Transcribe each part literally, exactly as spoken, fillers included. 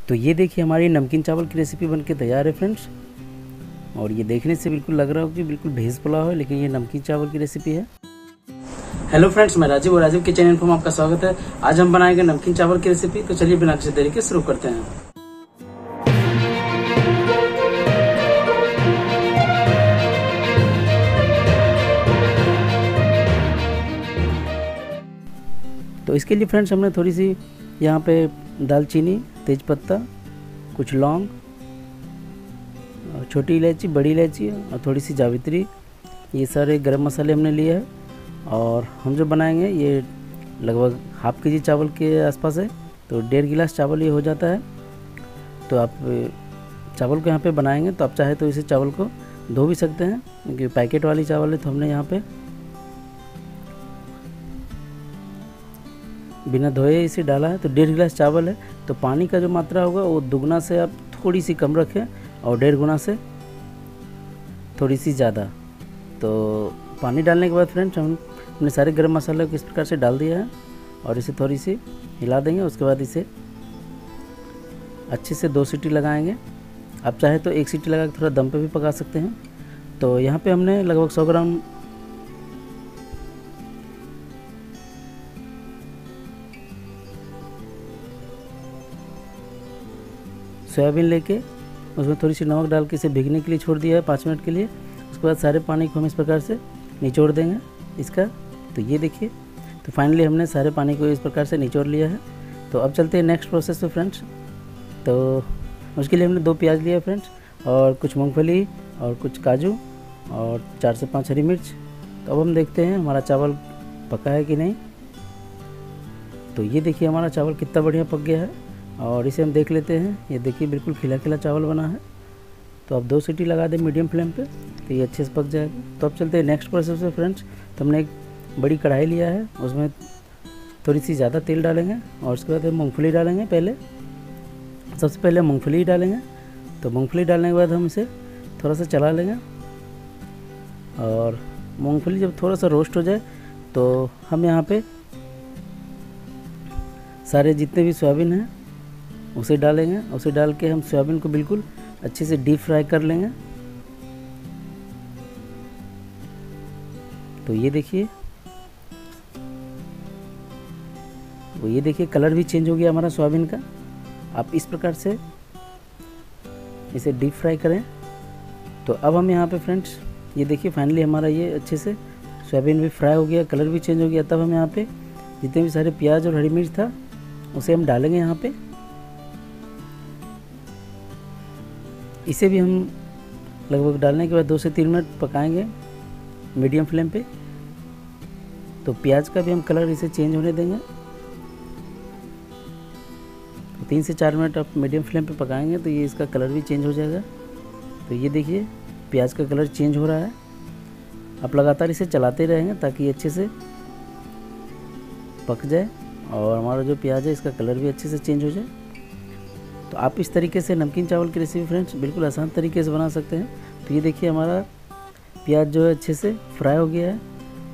तो ये देखिए हमारी नमकीन चावल की रेसिपी बनके तैयार है फ्रेंड्स। और ये देखने से बिल्कुल लग रहा हो कि बिल्कुल भेज पुलाव है, लेकिन ये नमकीन चावल की रेसिपी है। हेलो फ्रेंड्स, मैं राजीव और राजीव के चैनल पर आपका स्वागत है। आज हम बनाएंगे नमकीन चावल की रेसिपी। तो चलिए बिना किसी देरी के शुरू करते हैं। तो इसके लिए फ्रेंड्स हमने थोड़ी सी यहाँ पे दालचीनी, तेज़पत्ता, कुछ लौंग, छोटी इलायची, बड़ी इलायची और थोड़ी सी जावित्री, ये सारे गरम मसाले हमने लिए हैं। और हम जो बनाएंगे ये लगभग हाफ के जी चावल के आसपास है, तो डेढ़ गिलास चावल ये हो जाता है। तो आप चावल को यहाँ पे बनाएंगे तो आप चाहे तो इसे चावल को धो भी सकते हैं, क्योंकि पैकेट वाली चावल है। तो हमने यहाँ पे बिना धोए इसे डाला है। तो डेढ़ गिलास चावल है, तो पानी का जो मात्रा होगा वो दुगना से आप थोड़ी सी कम रखें और डेढ़ गुना से थोड़ी सी ज़्यादा। तो पानी डालने के बाद फ्रेंड्स हम हमने सारे गरम मसाले को इस प्रकार से डाल दिया है और इसे थोड़ी सी हिला देंगे। उसके बाद इसे अच्छे से दो सीटी लगाएंगे। आप चाहे तो एक सीटी लगा के थोड़ा दम पे भी पका सकते हैं। तो यहाँ पे हमने लगभग सौ ग्राम सोयाबीन लेके उसमें थोड़ी सी नमक डाल के इसे भीगने के लिए छोड़ दिया है पाँच मिनट के लिए। उसके बाद सारे पानी को हम इस प्रकार से निचोड़ देंगे इसका। तो ये देखिए, तो फाइनली हमने सारे पानी को इस प्रकार से निचोड़ लिया है। तो अब चलते हैं नेक्स्ट प्रोसेस पे फ्रेंड्स। तो उसके लिए हमने दो प्याज लिया फ्रेंड्स, और कुछ मूंगफली और कुछ काजू और चार से पाँच हरी मिर्च। तो अब हम देखते हैं हमारा चावल पका है कि नहीं। तो ये देखिए हमारा चावल कितना बढ़िया पक गया है, और इसे हम देख लेते हैं। ये देखिए बिल्कुल खिला खिला चावल बना है। तो अब दो सीटी लगा दें मीडियम फ्लेम पे, तो ये अच्छे से पक जाएगा। तो अब चलते हैं नेक्स्ट प्रोसेस पे फ्रेंड्स। तो हमने एक बड़ी कढ़ाई लिया है, उसमें थोड़ी सी ज़्यादा तेल डालेंगे और उसके बाद हम मूँगफली डालेंगे। पहले सबसे पहले मूँगफली डालेंगे। तो मूँगफली डालने के बाद हम इसे थोड़ा सा चला लेंगे, और मूँगफली जब थोड़ा सा रोस्ट हो जाए तो हम यहाँ पे सारे जितने भी सोयाबीन हैं उसे डालेंगे। उसे डाल के हम सोयाबीन को बिल्कुल अच्छे से डीप फ्राई कर लेंगे। तो ये देखिए, वो ये देखिए कलर भी चेंज हो गया हमारा सोयाबीन का। आप इस प्रकार से इसे डीप फ्राई करें। तो अब हम यहाँ पे फ्रेंड्स ये देखिए फाइनली हमारा ये अच्छे से सोयाबीन भी फ्राई हो गया, कलर भी चेंज हो गया। तब हम यहाँ पे जितने भी सारे प्याज और हरी मिर्च था उसे हम डालेंगे यहाँ पे। इसे भी हम लगभग डालने के बाद दो से तीन मिनट पकाएंगे मीडियम फ्लेम पे। तो प्याज का भी हम कलर इसे चेंज होने देंगे। तो तीन से चार मिनट आप मीडियम फ्लेम पे पकाएंगे तो ये इसका कलर भी चेंज हो जाएगा। तो ये देखिए प्याज का कलर चेंज हो रहा है। आप लगातार इसे चलाते रहेंगे ताकि ये अच्छे से पक जाए और हमारा जो प्याज है इसका कलर भी अच्छे से चेंज हो जाए। तो आप इस तरीके से नमकीन चावल की रेसिपी फ्रेंड्स बिल्कुल आसान तरीके से बना सकते हैं। तो ये देखिए हमारा प्याज जो है अच्छे से फ्राई हो गया है।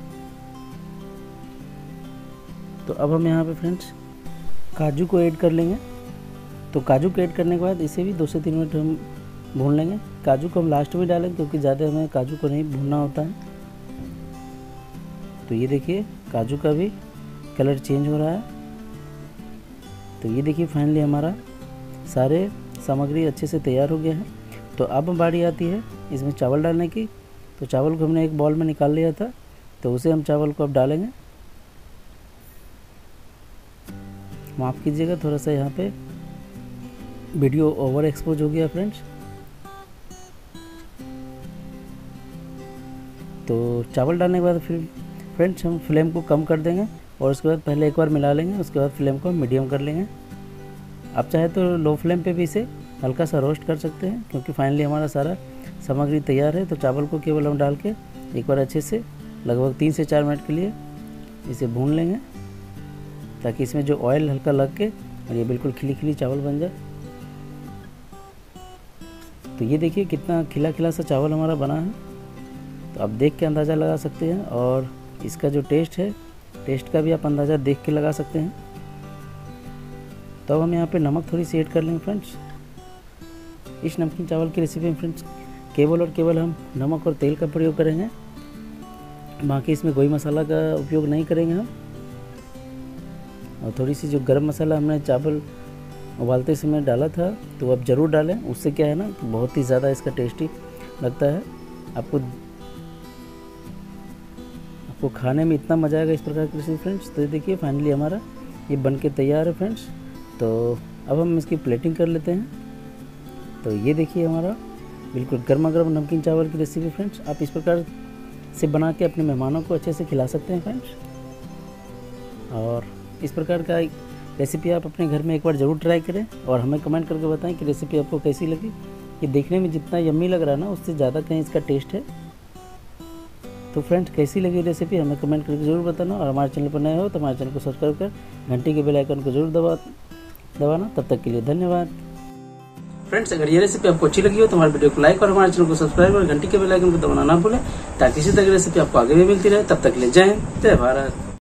तो अब हम यहाँ पे फ्रेंड्स काजू को ऐड कर लेंगे। तो काजू को ऐड करने के बाद इसे भी दो से तीन मिनट हम भून लेंगे। काजू को हम लास्ट में डालेंगे क्योंकि ज़्यादा हमें काजू को नहीं भूनना होता है। तो ये देखिए काजू का भी कलर चेंज हो रहा है। तो ये देखिए फाइनली हमारा सारे सामग्री अच्छे से तैयार हो गया है। तो अब बारी आती है इसमें चावल डालने की। तो चावल को हमने एक बाउल में निकाल लिया था, तो उसे हम चावल को अब डालेंगे। माफ़ कीजिएगा, थोड़ा सा यहाँ पे वीडियो ओवर एक्सपोज हो गया फ्रेंड्स। तो चावल डालने के बाद फिर फ्रेंड्स हम फ्लेम को कम कर देंगे और उसके बाद पहले एक बार मिला लेंगे। उसके बाद फ्लेम को मीडियम कर लेंगे। आप चाहे तो लो फ्लेम पे भी इसे हल्का सा रोस्ट कर सकते हैं, क्योंकि फाइनली हमारा सारा सामग्री तैयार है। तो चावल को केवल हम डाल के एक बार अच्छे से लगभग तीन से चार मिनट के लिए इसे भून लेंगे, ताकि इसमें जो ऑयल हल्का लग के और ये बिल्कुल खिली खिली चावल बन जाए। तो ये देखिए कितना खिला खिला सा चावल हमारा बना है। तो आप देख के अंदाज़ा लगा सकते हैं, और इसका जो टेस्ट है टेस्ट का भी आप अंदाज़ा देख के लगा सकते हैं। तो अब हम यहाँ पे नमक थोड़ी सी ऐड कर लेंगे फ्रेंड्स। इस नमकीन चावल की रेसिपी में फ्रेंड्स केवल और केवल हम नमक और तेल का प्रयोग करेंगे, बाकी इसमें कोई मसाला का उपयोग नहीं करेंगे हम। और थोड़ी सी जो गरम मसाला हमने चावल उबालते समय डाला था तो अब ज़रूर डालें, उससे क्या है ना कि बहुत ही ज़्यादा इसका टेस्टी लगता है। आपको आपको खाने में इतना मज़ा आएगा इस प्रकार की रेसिपी फ्रेंड्स। तो देखिए फाइनली हमारा ये बन के तैयार है फ्रेंड्स। तो अब हम इसकी प्लेटिंग कर लेते हैं। तो ये देखिए हमारा बिल्कुल गर्मा गर्म नमकीन चावल की रेसिपी फ्रेंड्स। आप इस प्रकार से बना के अपने मेहमानों को अच्छे से खिला सकते हैं फ्रेंड्स। और इस प्रकार का रेसिपी आप अपने घर में एक बार ज़रूर ट्राई करें और हमें कमेंट करके बताएं कि रेसिपी आपको कैसी लगी। ये देखने में जितना यम्मी लग रहा है ना, उससे ज़्यादा कहीं इसका टेस्ट है। तो फ्रेंड्स कैसी लगी रेसिपी हमें कमेंट करके ज़रूर बताना। और हमारे चैनल पर नए हो तो हमारे चैनल को सब्सक्राइब कर घंटी के बेल आइकन को जरूर दबा दबाना। तब तक के लिए धन्यवाद फ्रेंड्स। अगर ये रेसिपी आपको अच्छी लगी हो तो हमारे वीडियो को लाइक और हमारे चैनल को सब्सक्राइब और घंटी के बेल आइकन को दबाना ना भूलें, ताकि इसी तरह की रेसिपी आपको आगे भी मिलती रहे। तब तक के लिए जय हिंद, जय भारत।